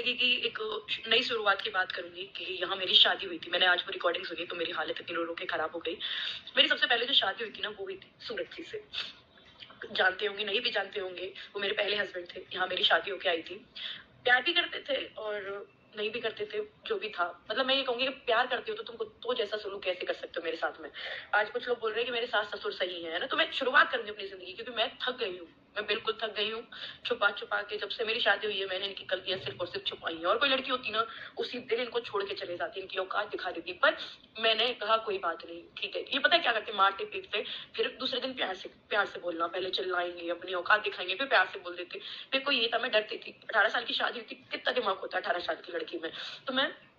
जिंदगी की एक नई शुरुआत की बात करूंगी कि यहाँ मेरी शादी हुई थी। मैंने आज वो रिकॉर्डिंग सुनी तो मेरी हालत इतनी रो रो के खराब हो गई। मेरी सबसे पहले जो शादी हुई थी ना वो हुई थी सूरज जी से। जानते होंगे, नहीं भी जानते होंगे, वो मेरे पहले हस्बैंड थे। यहाँ मेरी शादी होके आई थी। प्यार भी करते थे और नहीं भी करते थे, जो भी था। मतलब मैं ये कहूंगी कि प्यार करते हो तो तुमको तो जैसा सलूक कैसे कर सकते हो मेरे साथ में। आज कुछ लोग बोल रहे हैं कि मेरे सास ससुर सही है ना, तो मैं शुरुआत करूंगी अपनी जिंदगी, क्योंकि मैं थक गई हूँ। मैं बिल्कुल थक गई हूँ। छुपा छुपा के जब से मेरी शादी हुई है मैंने इनकी गलतियां सिर्फ और सिर्फ छुपाई है। और कोई लड़की होती ना उसी दिन इनको छोड़ के चले जाती, इनकी औकात दिखा देती। पर मैंने कहा कोई बात नहीं, ठीक है। ये पता है क्या करते, मारते पीटते, फिर दूसरे दिन प्यार से बोलना। पहले चिल्लाएंगे, अपनी औकात दिखाएंगे, फिर प्यार से बोल देते। फिर कोई ये था, मैं डरती थी। 18 साल की शादी हुई थी, कितना दिमाग होता है 18 साल की लड़की में। तो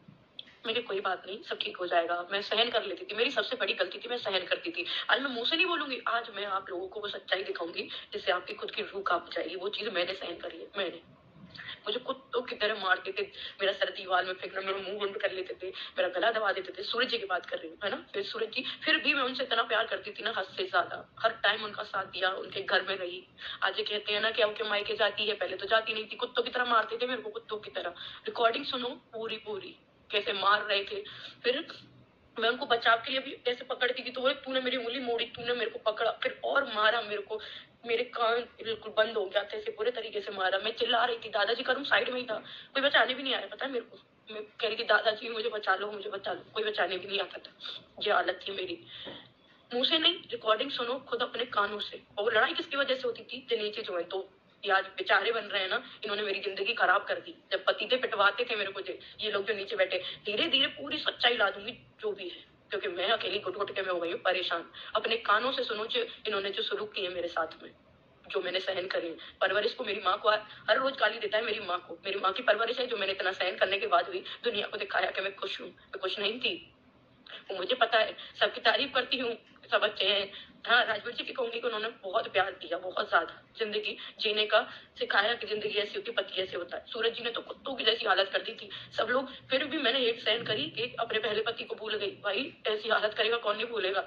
मैंने कोई बात नहीं, सब ठीक हो जाएगा, मैं सहन कर लेती थी। मेरी सबसे बड़ी गलती थी, मैं सहन करती थी। आज मैं मुंह से नहीं बोलूंगी, आज मैं आप लोगों को वो सच्चाई दिखाऊंगी जिससे आपकी खुद की रूह कांप जाएगी। वो चीज मैंने सहन करी है। मैंने मुझे कुत्तों की तरह मारते थे, मेरा सर दीवार में फेंकना, मेरा मुंह बंद कर लेते थे, मेरा गला दबा देते थे। सूरज जी की बात कर रही हूँ, है ना। फिर सूरज जी, फिर भी मैं उनसे इतना प्यार करती थी ना, हद से ज्यादा। हर टाइम उनका साथ दिया, उनके घर में रही। आज ये कहते हैं ना कि अब मायके जाती है, पहले तो जाती नहीं थी। कुत्तों की तरह मारते थे मेरे को, कुत्तों की तरह। रिकॉर्डिंग सुनो पूरी पूरी, कैसे मार रहे थे। फिर मैं उनको बचाव के लिए भी ऐसे पकड़ती थी तो बोले तूने मेरी उंगली मोड़ी, तूने मेरे को पकड़ा, फिर और मारा मेरे को। मेरे कान बिल्कुल बंद हो गया था, ऐसे पूरे तरीके से मारा। मैं चिल्ला रही थी, दादाजी का रूम साइड में ही था, कोई बचाने भी नहीं आया, पता है मेरे को। मैं कह रही थी दादाजी मुझे बचा लो, मुझे बचा लो, कोई बचाने भी नहीं आता था। ये हालत थी मेरी। मुंह से नहीं, रिकॉर्डिंग सुनो खुद अपने कानों से। और लड़ाई किसकी वजह से होती थी, जो नीचे जो है तो ये आज बेचारे बन रहे हैं ना, इन्होंने मेरी जिंदगी खराब कर दी। जब पति थे पिटवाते थे मेरे को, ये लोग जो नीचे बैठे। धीरे धीरे पूरी सच्चाई ला दूंगी जो भी है, क्योंकि मैं अकेली घुट घुट के मैं हो गई हूँ परेशान। अपने कानों से सुनो जो इन्होंने जो सलूक किए मेरे साथ में, जो मैंने सहन करी। परवरिश को मेरी माँ को हर रोज गाली देता है मेरी माँ को। मेरी माँ की परवरिश है जो मैंने इतना सहन करने के बाद भी दुनिया को दिखाया कि मैं खुश हूँ। मैं खुश नहीं थी, वो मुझे पता है। सबकी तारीफ करती हूँ, सब अच्छे हैं। हाँ, राजवीर जी की कहूंगी कि उन्होंने बहुत प्यार दिया, बहुत ज्यादा। जिंदगी जीने का सिखाया कि जिंदगी ऐसी होती, पति ऐसे होता है। सूरज जी ने तो कुत्तों की जैसी हालत कर दी थी सब लोग। फिर भी मैंने एक सहन करी कि अपने पहले पति को भूल गई। भाई ऐसी हालत करेगा कौन नहीं भूलेगा।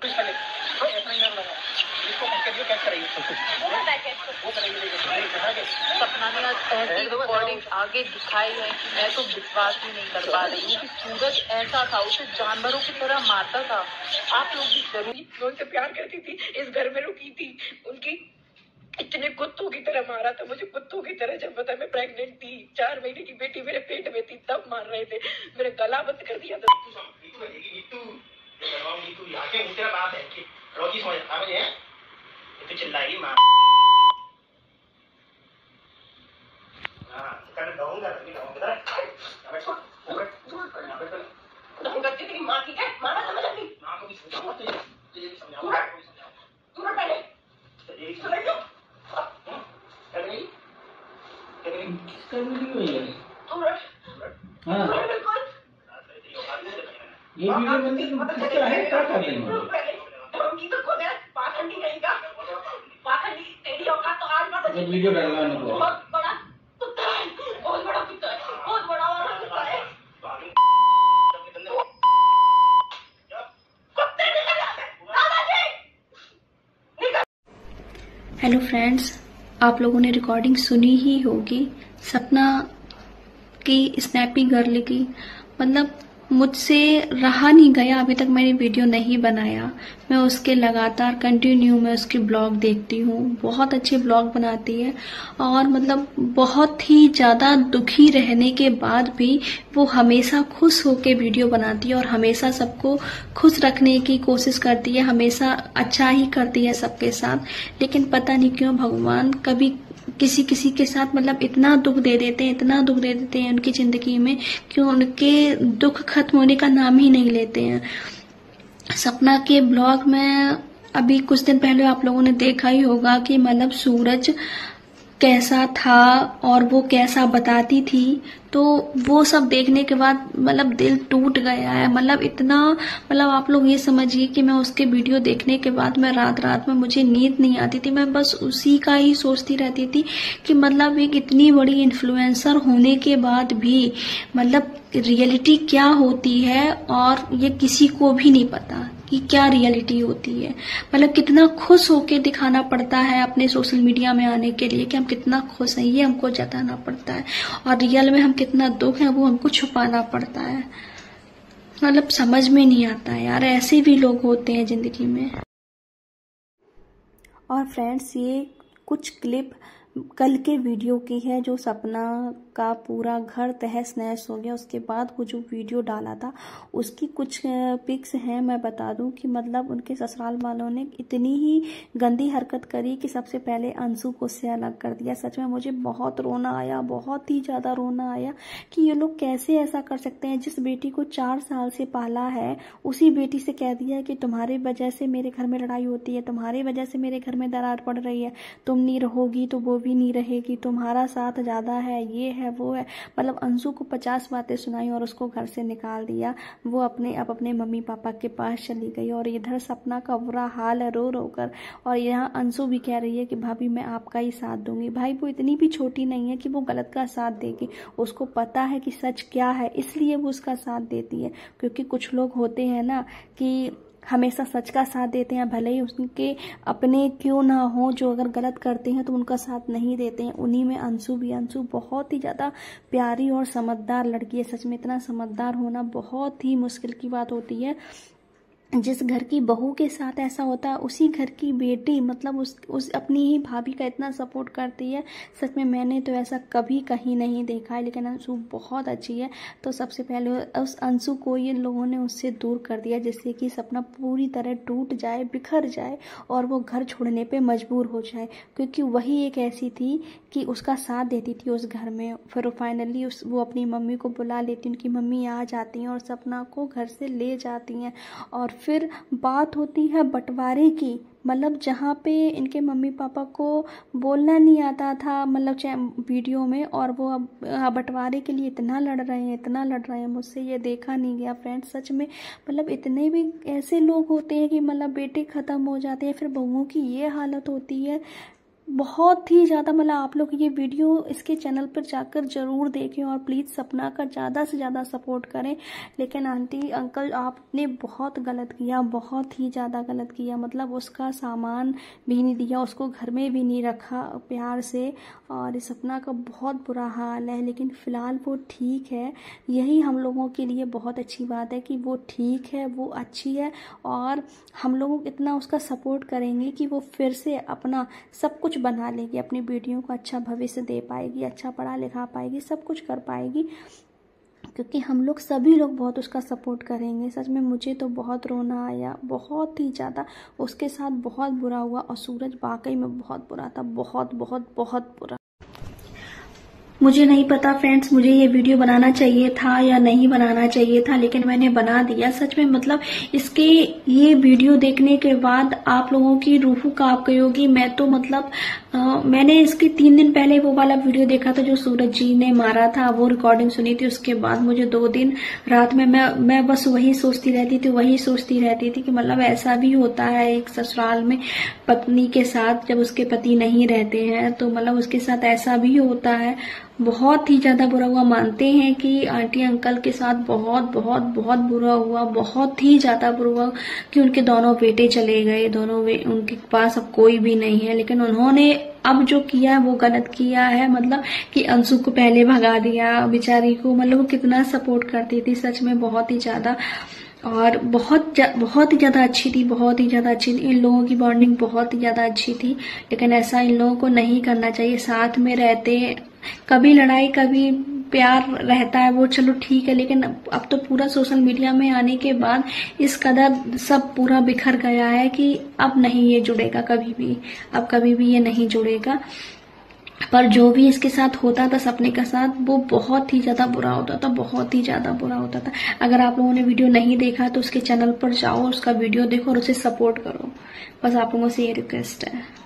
सपना ने आज ऐसी रिकॉर्डिंग आगे दिखाई है कि मैं तो विश्वास ही नहीं कर पा रही हूँ कि सूरज ऐसा था, उसे जानवरों की तरह मारता था। आप लोग भी जरूर। मैं उनसे प्यार करती थी, इस घर में रुकी थी, उनकी इतने कुत्तों की तरह मारा था मुझे, कुत्तों की तरह। जब पता मैं प्रेग्नेंट थी, 4 महीने की बेटी मेरे पेट में थी, तब मार रहे थे। मेरे गला बंद कर दिया था। चिल्लाई माँ करती थी माँ, ठीक है माँ समझ आती माँ को भी समझाऊंगा, तुझे भी समझाऊंगा। तू ना पहले ये वीडियो बनती किस तरह है, क्या कर रही हो? ये वीडियो डालना है इनको। बहुत बड़ा कुत्ता है, बहुत बड़ा कुत्ता है, बहुत बड़ा वाला कुत्ता है। हेलो फ्रेंड्स, आप लोगों ने रिकॉर्डिंग सुनी ही होगी सपना की, स्नैपी गर्ल की। मतलब मुझसे रहा नहीं गया, अभी तक मैंने वीडियो नहीं बनाया। मैं उसके लगातार कंटिन्यू मैं उसके ब्लॉग देखती हूँ, बहुत अच्छे ब्लॉग बनाती है। और मतलब बहुत ही ज़्यादा दुखी रहने के बाद भी वो हमेशा खुश होके वीडियो बनाती है और हमेशा सबको खुश रखने की कोशिश करती है, हमेशा अच्छा ही करती है सबके साथ। लेकिन पता नहीं क्यों भगवान कभी किसी किसी के साथ मतलब इतना दुख दे देते हैं, इतना दुख दे देते हैं उनकी जिंदगी में कि उनके दुख खत्म होने का नाम ही नहीं लेते हैं। सपना के ब्लॉग में अभी कुछ दिन पहले आप लोगों ने देखा ही होगा कि मतलब सूरज कैसा था और वो कैसा बताती थी। तो वो सब देखने के बाद मतलब दिल टूट गया है। मतलब इतना, मतलब आप लोग ये समझिए कि मैं उसके वीडियो देखने के बाद मैं रात में मुझे नींद नहीं आती थी। मैं बस उसी का ही सोचती रहती थी कि मतलब एक इतनी बड़ी इन्फ्लुएंसर होने के बाद भी मतलब रियलिटी क्या होती है और ये किसी को भी नहीं पता। कि क्या रियलिटी होती है। मतलब कितना खुश होके दिखाना पड़ता है अपने सोशल मीडिया में आने के लिए कि हम कितना खुश हैं, ये हमको जताना पड़ता है, और रियल में हम कितना दुख है वो हमको छुपाना पड़ता है। मतलब समझ में नहीं आता है यार, ऐसे भी लोग होते हैं जिंदगी में। और फ्रेंड्स, ये कुछ क्लिप कल के वीडियो की है जो सपना का पूरा घर तहस नहस हो गया। उसके बाद वो जो वीडियो डाला था उसकी कुछ पिक्स हैं। मैं बता दूं कि मतलब उनके ससुराल वालों ने इतनी ही गंदी हरकत करी कि सबसे पहले अंशु को उससे अलग कर दिया। सच में मुझे बहुत रोना आया, बहुत ही ज़्यादा रोना आया कि ये लोग कैसे ऐसा कर सकते हैं। जिस बेटी को 4 साल से पाला है उसी बेटी से कह दिया कि तुम्हारी वजह से मेरे घर में लड़ाई होती है, तुम्हारी वजह से मेरे घर में दरार पड़ रही है, तुम नहीं रहोगी तो वो भी नहीं रहेगी, तुम्हारा साथ ज़्यादा है, ये है वो है। मतलब अंशु को 50 बातें सुनाई और उसको घर से निकाल दिया। वो अपने मम्मी पापा के पास चली गई और इधर सपना का बुरा हाल है रो रो कर। और यहाँ अंशु भी कह रही है कि भाभी मैं आपका ही साथ दूंगी। भाई वो इतनी भी छोटी नहीं है कि वो गलत का साथ देगी, उसको पता है कि सच क्या है, इसलिए वो उसका साथ देती है। क्योंकि कुछ लोग होते हैं ना कि हमेशा सच का साथ देते हैं, भले ही उनके अपने क्यों ना हो, जो अगर गलत करते हैं तो उनका साथ नहीं देते हैं। उन्हीं में अंशु भी। अंशु बहुत ही ज़्यादा प्यारी और समझदार लड़की है। सच में इतना समझदार होना बहुत ही मुश्किल की बात होती है। जिस घर की बहू के साथ ऐसा होता है उसी घर की बेटी मतलब उस अपनी ही भाभी का इतना सपोर्ट करती है। सच में मैंने तो ऐसा कभी कहीं नहीं देखा है। लेकिन अंशु बहुत अच्छी है। तो सबसे पहले उस अंशु को ये लोगों ने उससे दूर कर दिया, जिससे कि सपना पूरी तरह टूट जाए, बिखर जाए और वो घर छोड़ने पे मजबूर हो जाए। क्योंकि वही एक ऐसी थी कि उसका साथ देती थी उस घर में। फिर फाइनली वो अपनी मम्मी को बुला लेती, उनकी मम्मी आ जाती हैं और सपना को घर से ले जाती हैं। और फिर बात होती है बंटवारे की। मतलब जहाँ पे इनके मम्मी पापा को बोलना नहीं आता था, मतलब वीडियो में, और वो अब बंटवारे के लिए इतना लड़ रहे हैं। मुझसे ये देखा नहीं गया फ्रेंड्स। सच में मतलब इतने भी ऐसे लोग होते हैं कि मतलब बेटे ख़त्म हो जाते हैं, फिर बहुओं की ये हालत होती है। बहुत ही ज़्यादा मतलब आप लोग ये वीडियो इसके चैनल पर जाकर ज़रूर देखें और प्लीज़ सपना का ज़्यादा से ज़्यादा सपोर्ट करें। लेकिन आंटी अंकल आपने बहुत गलत किया, बहुत ही ज़्यादा गलत किया। मतलब उसका सामान भी नहीं दिया, उसको घर में भी नहीं रखा प्यार से, और इस सपना का बहुत बुरा हाल है। लेकिन फ़िलहाल वो ठीक है। यही हम लोगों के लिए बहुत अच्छी बात है कि वो ठीक है, वो अच्छी है। और हम लोग इतना उसका सपोर्ट करेंगे कि वो फिर से अपना सब कुछ बना लेगी, अपनी बेटियों को अच्छा भविष्य दे पाएगी, अच्छा पढ़ा लिखा पाएगी, सब कुछ कर पाएगी। क्योंकि हम लोग सभी लोग बहुत उसका सपोर्ट करेंगे। सच में मुझे तो बहुत रोना आया, बहुत ही ज़्यादा। उसके साथ बहुत बुरा हुआ और सूरज वाकई में बहुत बुरा था, बहुत बहुत बहुत बुरा। मुझे नहीं पता फ्रेंड्स, मुझे ये वीडियो बनाना चाहिए था या नहीं बनाना चाहिए था, लेकिन मैंने बना दिया। सच में मतलब इसके ये वीडियो देखने के बाद आप लोगों की रूह कांप गई होगी। मैं तो मतलब मैंने इसके 3 दिन पहले वो वाला वीडियो देखा था जो सूरज जी ने मारा था, वो रिकॉर्डिंग सुनी थी। उसके बाद मुझे 2 दिन रात में मैं बस वही सोचती रहती थी कि मतलब ऐसा भी होता है एक ससुराल में पत्नी के साथ, जब उसके पति नहीं रहते हैं तो मतलब उसके साथ ऐसा भी होता है। बहुत ही ज्यादा बुरा हुआ। मानते हैं कि आंटी अंकल के साथ बहुत बहुत बहुत बुरा हुआ, बहुत ही ज्यादा बुरा हुआ कि उनके दोनों बेटे चले गए, उनके पास अब कोई भी नहीं है। लेकिन उन्होंने अब जो किया है वो गलत किया है। मतलब कि अंशु को पहले भगा दिया बेचारी को। मतलब वो कितना सपोर्ट करती थी, सच में बहुत ही ज्यादा, और बहुत ही ज्यादा अच्छी थी, बहुत ही ज्यादा अच्छी थी। इन लोगों की बॉन्डिंग बहुत ही ज्यादा अच्छी थी। लेकिन ऐसा इन लोगों को नहीं करना चाहिए। साथ में रहते, कभी लड़ाई कभी प्यार रहता है, वो चलो ठीक है। लेकिन अब तो पूरा सोशल मीडिया में आने के बाद इस कदर सब पूरा बिखर गया है कि अब नहीं ये जुड़ेगा कभी भी, अब कभी भी ये नहीं जुड़ेगा। पर जो भी इसके साथ होता था सपने के साथ, वो बहुत ही ज्यादा बुरा होता था, बहुत ही ज्यादा बुरा होता था। अगर आप लोगों ने वीडियो नहीं देखा तो उसके चैनल पर जाओ, उसका वीडियो देखो और उसे सपोर्ट करो। बस आप लोगों से ये रिक्वेस्ट है।